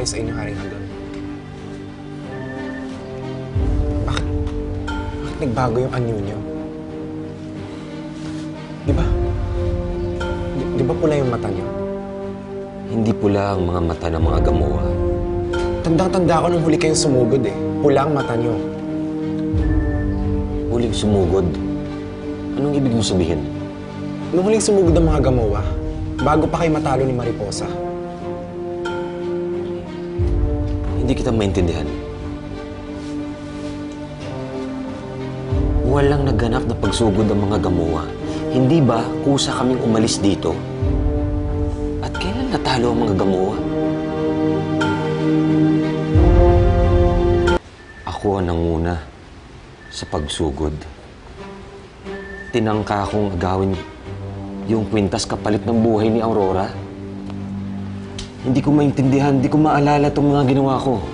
nangyari sa inyo, Haring Alon? Bakit nagbago yung anyo niyo? Di ba? Di ba pula yung mata niyo? Hindi pula ang mga mata ng mga gamuha. Tandang-tanda ko nung huli kayong sumugod eh. Pula ang mata niyo. Huling sumugod? Anong ibig mo sabihin? Nung huling sumugod ang mga gamuha, bago pa kayo matalo ni Mariposa. Hindi kita maintindihan. Walang naganap na pagsugod ang mga gamuha. Hindi ba kusa kaming umalis dito? At kailan natalo ang mga gamuha? Ako ang nanguna sa pagsugod. Tinangka akong agawin yung kwintas kapalit ng buhay ni Aurora. Hindi ko maintindihan, hindi ko maalala itong mga ginawa ko.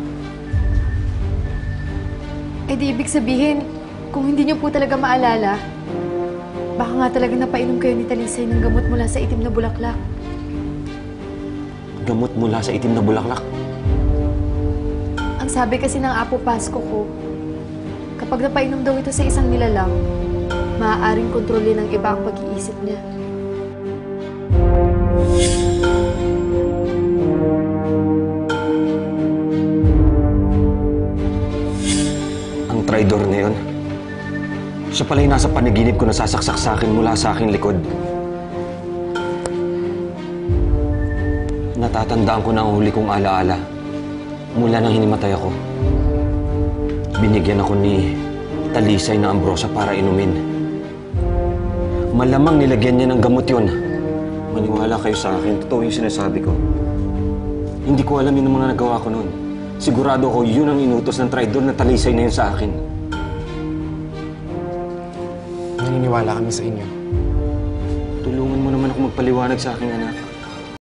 Eh di ibig sabihin, kung hindi niyo po talaga maalala, baka nga talaga napainom kayo ni Talisay ng gamot mula sa itim na bulaklak. Gamot mula sa itim na bulaklak? Ang sabi kasi ng Apo Pasko ko, kapag napainom daw ito sa isang nilalang, maaaring kontrolin ng iba ang pag-iisip niya. Ang traidor na yun, siya pala yung nasa panaginip ko na sasaksak sa akin mula sa aking likod. Natatandaan ko na ang huli kong alaala mula nang hinimatay ako. Binigyan ako ni Talisay ng ambrosia para inumin. Malamang nilagyan niya ng gamot yun. Maniwala kayo sa akin, totoo yung sinasabi ko. Hindi ko alam yung mga nagawa ko noon. Sigurado ako yun ang inutos ng traidor na Talisay na yun sa akin. Naniniwala kami sa inyo. Tulungan mo naman ako magpaliwanag sa aking anak.